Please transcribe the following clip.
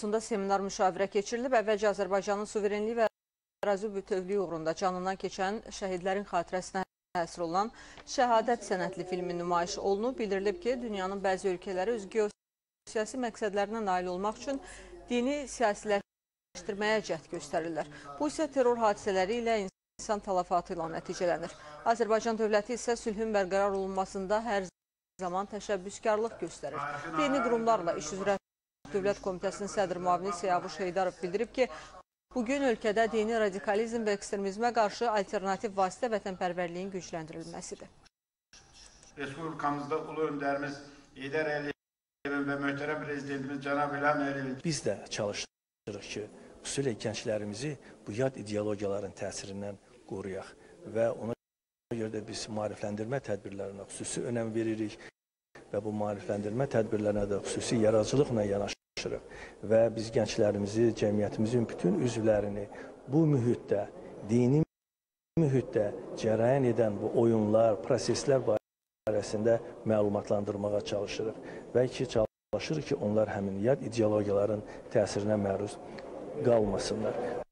Korpusunda seminar müşavirə keçirilib. Əvvəlcə Azərbaycanın suverenliyi və ərazi bütövlüyü uğrunda canından keçən şəhidlərin xatirəsinə həsr olunan Şəhadət sənədli filmi nümayiş olunub. Bildirilib ki, dünyanın bəzi ölkələri öz geosiyasi məqsədlərinə nail olmaq üçün dini siyasiləşdirməyə cəhd göstərirlər. Bu isə terror hadisələri ilə insan təlafatı ilə nəticələnir. Azərbaycan dövləti isə sülhün bərqərar olunmasında hər zaman təşəbbüskarlıq göstərir. Dini qurumlarla iş üzrə Dövlət Komitəsinin sədr müavini Siyavuş Heydarov bildirib ki, bugün ölkədə dini radikalizm və ekstremizmə qarşı alternativ vasitə vətənpərvərliyin gücləndirilməsidir. Respublikamızda ulu öndərimiz Heydər Əliyevin və möhtərəm prezidentimiz Cənab İlham Əliyevin biz də çalışırıq ki, xüsusilə gənclərimizi bu yad ideologiyaların təsirindən qoruyaq və ona görə də biz maarifləndirmə tədbirlərinə xüsusi önəm veririk və bu maarifləndirmə tədbirlərinə də xüsusi yaradıcılıqla yanaşırıq və biz gənclərimizi, cəmiyyətimizin bütün üzvlərini bu mühitdə, dini mühitdə cərəyan edən bu oyunlar, proseslər barəsində məlumatlandırmağa çalışırıq və çalışırıq ki, onlar həmin yad ideologiyaların təsirinə məruz qalmasınlar.